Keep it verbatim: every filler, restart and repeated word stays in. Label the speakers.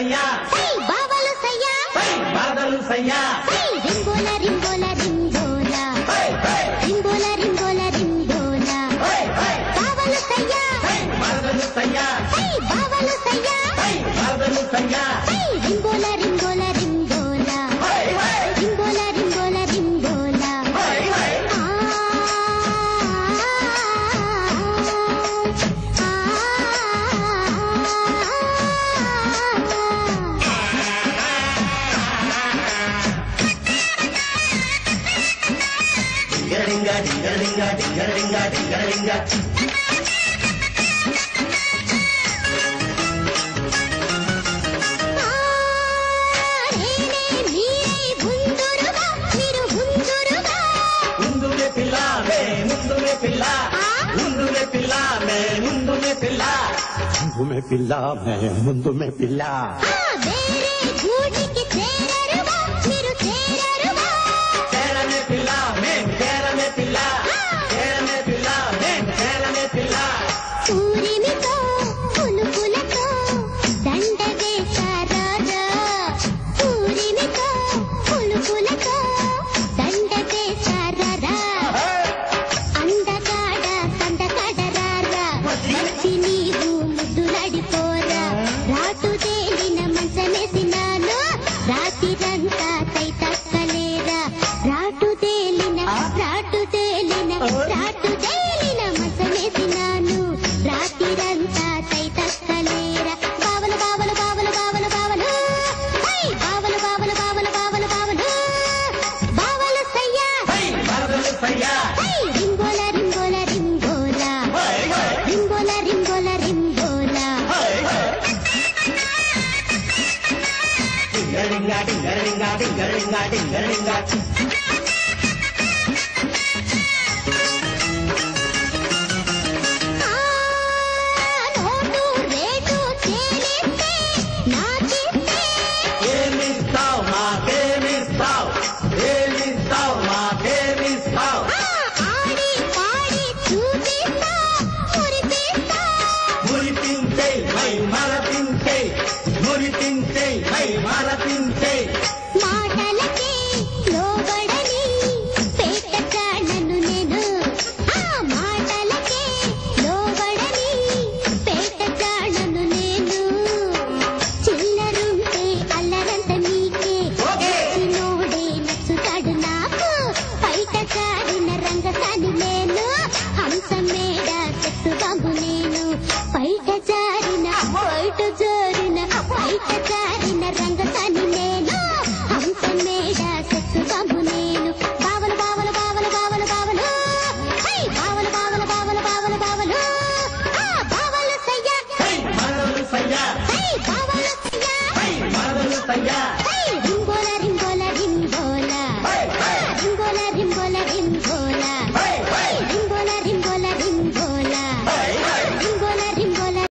Speaker 1: సయ్యా
Speaker 2: బావలు సయ్యా
Speaker 1: బాధలు సయ్యా
Speaker 2: రింగోల రింగోల రింగోల రింగోల రింగోల రింగోల బావలు సయ్యా
Speaker 1: బాధలు సయ్యా
Speaker 2: బావలు సయ్యా
Speaker 1: బాధలు సయ్యా
Speaker 2: రింగోల రింగోల రింగోల రింగోల రింగోల రింగోల
Speaker 1: డింగరింగా డింగరింగా డింగరింగా డింగరింగా ముందునే పిల్ల మే ముందునే పిల్ల ముందునే పిల్ల మే ముందునే పిల్ల ముందు మే పిల్ల మే ముందు మే పిల్ల చేరనే పిల్ల మే చేరనే పిల్ల చేరనే పిల్ల మే చేరనే పిల్ల
Speaker 2: ఊరిమితో పులుపులతో దండ వేశారా ఊరిమితో పులుపులతో దండ వేశారా అందగాడ సందగాడరారా వచ్చి నీవు ముద్దులాడిపోరా రాటు తేలిన మంచమేసినాను రాత్రిరంతా తైతక్కలేరా రాటు తేలిన రాటు తేలిన రాటు తేలిన మంచమేసినాను రాత్రిరంతా తైతక్కలేరా బావలు బావలు బావలు బావలు బావలు బావలు బావలు బావలు బావలు బావలు బావలు సయ్యా
Speaker 1: బాధలు సయ్యా
Speaker 2: రింగోల రింగోల రింగోల రింగోల రింగోల రింగోల
Speaker 1: డింగరింగా డింగరింగా డింగరింగా డింగరింగా
Speaker 2: నోటు రేటు చేలిస్తే నాకిస్తే
Speaker 1: ఏమిస్తావు మాకేమిస్తావు ఏమిస్తావు మాకేమిస్తావు
Speaker 2: ఆడి పాడి చూపిస్తా మురిపిస్తా
Speaker 1: మురిపించే మై మరపించే మురిపించే మై మరపించే
Speaker 2: మాటలకి లోబడని పేటగాడను నేను ఆ మాటలకి లోబడని పేటగాడను నేను చిల్లరుంటే అల్లరంత నీకే నోడే నచ్చుతాడు నాకు బయట జారిన రంగసాని నేను హంస మేడ చెట్టు బాబు నేను బయట జారిన బయట జారిన బయట జారిన